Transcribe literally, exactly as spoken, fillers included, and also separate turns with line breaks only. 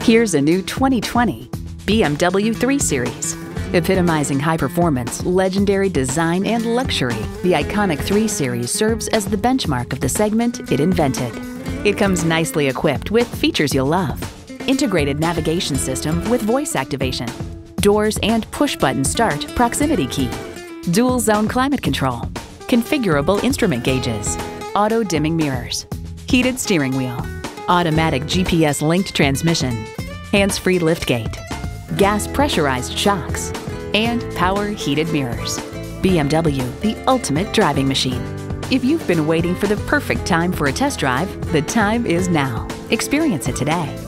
Here's a new twenty twenty B M W three series. Epitomizing high performance, legendary design, and luxury, the iconic three series serves as the benchmark of the segment it invented. It comes nicely equipped with features you'll love. Integrated navigation system with voice activation, doors and push-button start proximity key, dual zone climate control, configurable instrument gauges, auto-dimming mirrors, heated steering wheel, automatic G P S-linked transmission, hands-free liftgate, gas pressurized shocks, and power heated mirrors. B M W, the ultimate driving machine. If you've been waiting for the perfect time for a test drive, the time is now. Experience it today.